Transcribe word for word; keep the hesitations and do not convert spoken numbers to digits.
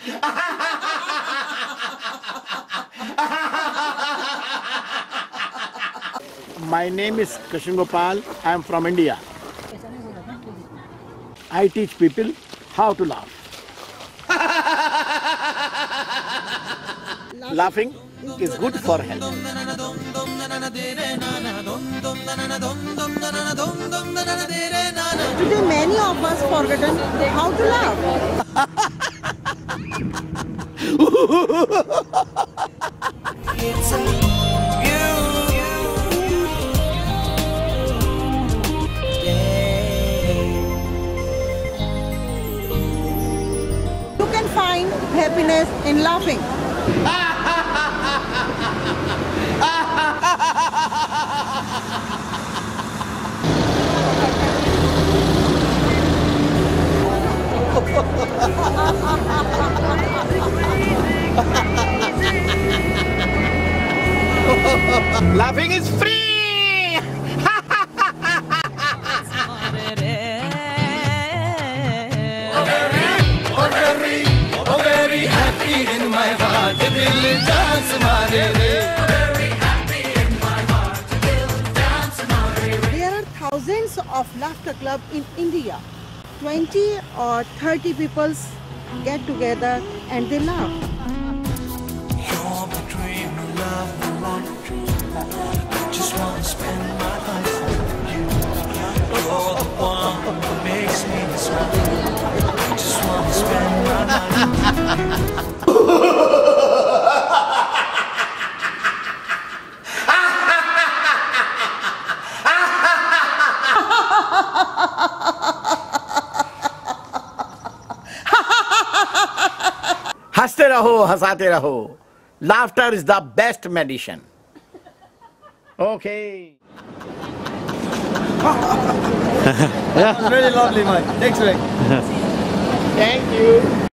My name is Krishna Gopal. I am from India. I teach people how to laugh. Laughing is good for health. Today many of us forgotten how to laugh. It's a you. You can find happiness in laughing. Laughing is free! Oh very, oh very happy in my heart, dil dance mare re. Very happy in my heart, dil dance mare re. There are thousands of laughter clubs in India. twenty or thirty people get together and they laugh. You're the dream, the love, the life. I just want to spend my life with you. You're the one who makes me smile. I just want to spend my life with you. हंसते रहो, हंसाते रहो. Laughter is the best medicine. Okay. That was really lovely, mate. Thanks, Rick. Thank you.